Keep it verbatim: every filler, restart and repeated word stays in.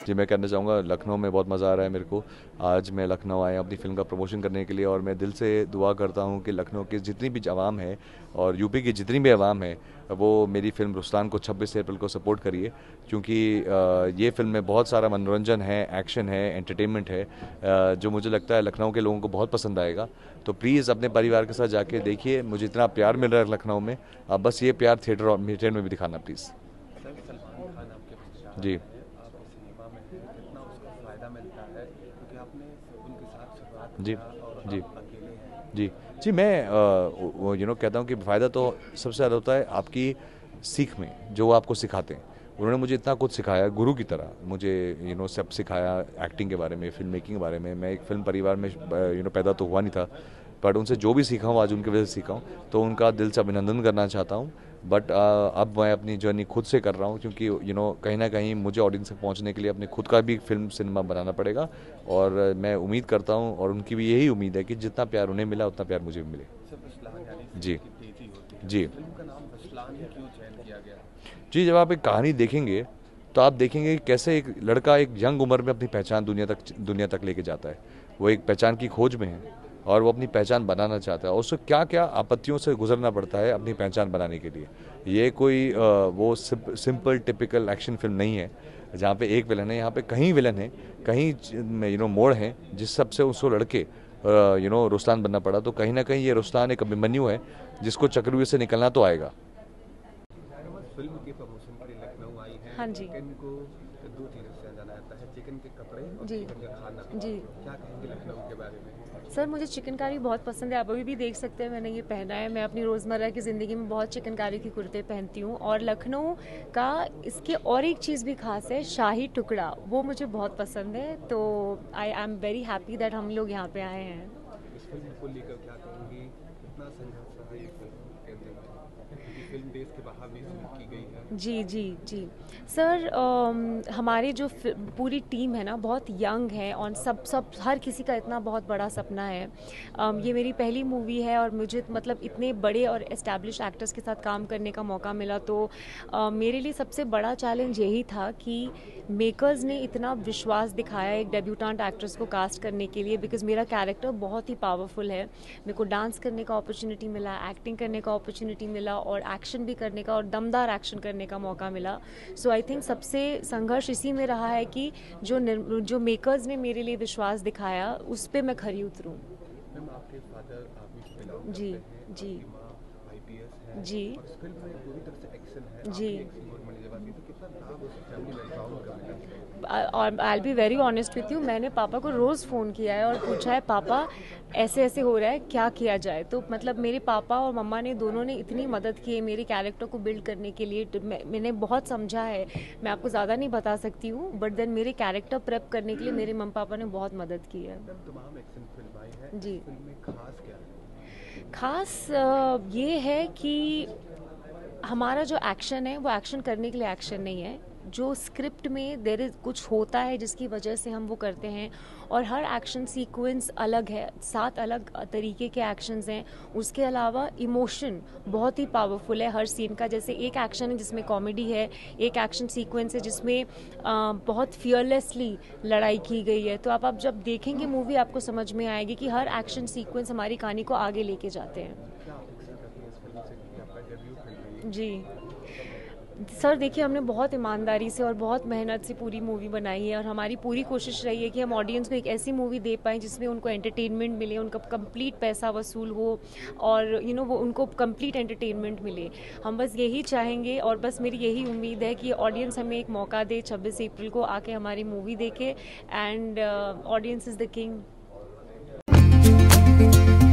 जी, मैं कहना चाहूँगा लखनऊ में बहुत मज़ा आ रहा है मेरे को। आज मैं लखनऊ आया अपनी फ़िल्म का प्रमोशन करने के लिए, और मैं दिल से दुआ करता हूँ कि लखनऊ की जितनी भी आवाम है और यूपी की जितनी भी आवाम है वो मेरी फ़िल्म रुस्तान को छब्बीस अप्रैल को सपोर्ट करिए, क्योंकि ये फ़िल्म में बहुत सारा मनोरंजन है, एक्शन है, एंटरटेनमेंट है, जो मुझे लगता है लखनऊ के लोगों को बहुत पसंद आएगा। तो प्लीज़ अपने परिवार के साथ जाके देखिए। मुझे इतना प्यार मिल रहा है लखनऊ में, अब बस ये प्यार थिएटर थिएटर में भी दिखाना प्लीज़। जी जी जी जी जी मैं यू नो कहता हूँ कि फ़ायदा तो सबसे ज़्यादा होता है आपकी सीख में, जो वो आपको सिखाते हैं। उन्होंने मुझे इतना कुछ सिखाया गुरु की तरह, मुझे यू नो सब सिखाया, एक्टिंग के बारे में, फिल्म मेकिंग के बारे में। मैं एक फिल्म परिवार में यू नो पैदा तो हुआ नहीं था, बट उनसे जो भी सीखा हूँ आज उनकी वजह से सीखा हूँ, तो उनका दिल से अभिनंदन करना चाहता हूँ। बट अब मैं अपनी जर्नी खुद से कर रहा हूँ, क्योंकि यू नो कहीं ना कहीं मुझे ऑडियंस तक पहुँचने के लिए अपने खुद का भी फिल्म सिनेमा बनाना पड़ेगा, और मैं उम्मीद करता हूँ और उनकी भी यही उम्मीद है कि जितना प्यार उन्हें मिला उतना प्यार मुझे भी मिले। जी जी जी जब आप एक कहानी देखेंगे तो आप देखेंगे कि कैसे एक लड़का एक यंग उम्र में अपनी पहचान दुनिया तक दुनिया तक लेके जाता है। वो एक पहचान की खोज में है और वो अपनी पहचान बनाना चाहता है, और उसको क्या क्या आपत्तियों से गुजरना पड़ता है अपनी पहचान बनाने के लिए। ये कोई आ, वो सिंपल टिपिकल एक्शन फिल्म नहीं है जहाँ पे एक विलन है। यहाँ पे कहीं विलन है, कहीं यू नो मोड़ है जिस सबसे उसको लड़के यू नो रुस्तान बनना पड़ा। तो कहीं ना कहीं ये रुस्तान एक अभिमन्यु है जिसको चक्रव्यूह से निकलना तो आएगा। फिल्म के प्रमोशन के लिए लखनऊ आई है। हाँ जी। चिकन को दो चीज़ों से जाना जाता है, चिकन के कपड़े और जी चिकन का खाना। जी क्या कहेंगे लखनऊ के बारे में? सर, मुझे चिकनकारी बहुत पसंद है। आप अभी भी देख सकते हैं मैंने ये पहना है। मैं अपनी रोज़मर्रा की ज़िंदगी में बहुत चिकनकारी की कुर्ते पहनती हूँ। और लखनऊ का इसके और एक चीज़ भी खास है, शाही टुकड़ा, वो मुझे बहुत पसंद है। तो I am very happy that हम लोग यहाँ पे आए हैं। इस फिल्म को लेकर क्या कहेंगी, कितना संघर्ष रहा ये फिल्म के अंदर, क्योंकि फिल्म देश के बाहर भी शूट की गई है? जी जी जी सर, um, हमारी जो पूरी टीम है ना बहुत यंग है, और सब सब हर किसी का इतना बहुत बड़ा सपना है। um, ये मेरी पहली मूवी है और मुझे मतलब इतने बड़े और एस्टैब्लिश एक्टर्स के साथ काम करने का मौका मिला। तो uh, मेरे लिए सबसे बड़ा चैलेंज यही था कि मेकर्स ने इतना विश्वास दिखाया एक डेब्यूटेंट एक्ट्रेस को कास्ट करने के लिए, बिकॉज मेरा कैरेक्टर बहुत ही पावरफुल है। मेरे को डांस करने का अपॉर्चुनिटी मिला, एक्टिंग करने का अपॉर्चुनिटी मिला, और एक्शन भी करने का, और दमदार एक्शन करने का मौका मिला। सो आई थिंक सबसे संघर्ष इसी में रहा है कि जो जो मेकर्स ने मेरे लिए विश्वास दिखाया उस पर मैं खरी उतरूँ। मैम, आपके फादर आर्मी से बिलोंग करते जी हैं, जी आपकी माँ आईपीएस है, जी और इस फिल्म में पूरी तरह से एक्शन है, जी। आप भी एक सिंगर बने जब आती है, तो कितना लाभ उस फैमिली बैकग्राउंड का मिला? और I be very honest with you, मैंने पापा को रोज़ फ़ोन किया है और पूछा है, पापा ऐसे ऐसे हो रहा है, क्या किया जाए। तो मतलब मेरे पापा और मम्मा ने दोनों ने इतनी मदद की है मेरे कैरेक्टर को बिल्ड करने के लिए। तो मैं, मैंने बहुत समझा है, मैं आपको ज़्यादा नहीं बता सकती हूँ, बट देन मेरे कैरेक्टर प्रेप करने के लिए मेरे मम्मी पापा ने बहुत मदद की है। मैम, तमाम एक्शन फिल्म आई है, जी। इस फिल्म में खास क्या है? खास अ, ये है कि हमारा जो एक्शन है वो एक्शन करने के लिए एक्शन नहीं है। जो स्क्रिप्ट में देर इज कुछ होता है जिसकी वजह से हम वो करते हैं, और हर एक्शन सीक्वेंस अलग है, सात अलग तरीके के एक्शंस हैं। उसके अलावा इमोशन बहुत ही पावरफुल है हर सीन का। जैसे एक एक्शन है जिसमें कॉमेडी है, एक एक्शन सीक्वेंस है जिसमें आ, बहुत फियरलेसली लड़ाई की गई है। तो आप आप जब देखेंगे मूवी आपको समझ में आएगी कि हर एक्शन सीक्वेंस हमारी कहानी को आगे लेके जाते हैं। क्या अपेक्षा करती है इस फिल्म से, क्योंकि आपका डेब्यू फिल्म है? जी सर, देखिए हमने बहुत ईमानदारी से और बहुत मेहनत से पूरी मूवी बनाई है, और हमारी पूरी कोशिश रही है कि हम ऑडियंस को एक ऐसी मूवी दे पाएँ जिसमें उनको एंटरटेनमेंट मिले, उनका कंप्लीट पैसा वसूल हो, और यू you नो know, वो उनको कंप्लीट एंटरटेनमेंट मिले। हम बस यही चाहेंगे, और बस मेरी यही उम्मीद है कि ऑडियंस हमें एक मौका दे छब्बीस अप्रैल को आके हमारी मूवी देखे। And audience is the king.